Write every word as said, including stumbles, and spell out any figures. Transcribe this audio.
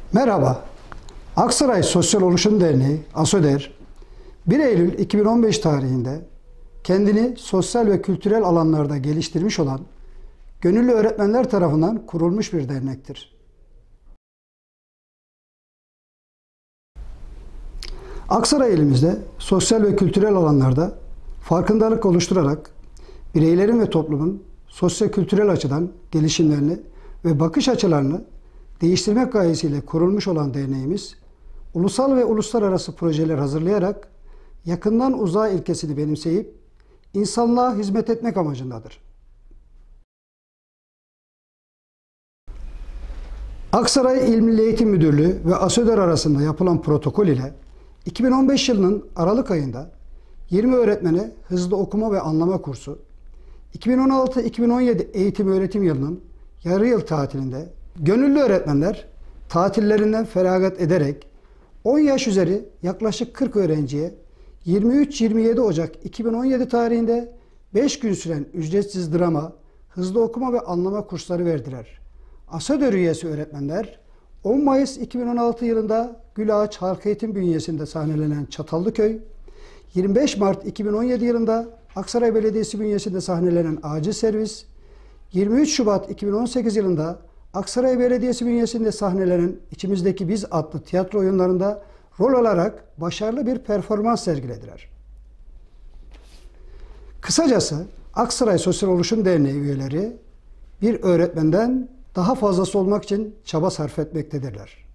Merhaba, Aksaray Sosyal Oluşum Derneği (ASODER) bir Eylül iki bin on beş tarihinde kendini sosyal ve kültürel alanlarda geliştirmiş olan gönüllü öğretmenler tarafından kurulmuş bir dernektir. Aksaray ilimizde sosyal ve kültürel alanlarda farkındalık oluşturarak bireylerin ve toplumun sosyo-kültürel açıdan gelişimlerini ve bakış açılarını değiştirmek gayesiyle kurulmuş olan derneğimiz, ulusal ve uluslararası projeler hazırlayarak yakından uzağa ilkesini benimseyip insanlığa hizmet etmek amacındadır. Aksaray İl Milli Eğitim Müdürlüğü ve ASODER arasında yapılan protokol ile iki bin on beş yılının Aralık ayında yirmi öğretmene hızlı okuma ve anlama kursu, iki bin on altı iki bin on yedi eğitim öğretim yılının yarı yıl tatilinde gönüllü öğretmenler tatillerinden feragat ederek on yaş üzeri yaklaşık kırk öğrenciye yirmi üç yirmi yedi Ocak iki bin on yedi tarihinde beş gün süren ücretsiz drama, hızlı okuma ve anlama kursları verdiler. ASODER üyesi öğretmenler on Mayıs iki bin on altı yılında Gülağaç Halk Eğitim bünyesinde sahnelenen Çatallıköy, yirmi beş Mart iki bin on yedi yılında Aksaray Belediyesi bünyesinde sahnelenen Acil Servis, yirmi üç Şubat iki bin on sekiz yılında Aksaray Belediyesi bünyesinde sahnelenen İçimizdeki Biz adlı tiyatro oyunlarında rol alarak başarılı bir performans sergilediler. Kısacası Aksaray Sosyal Oluşum Derneği üyeleri bir öğretmenden daha fazlası olmak için çaba sarf etmektedirler.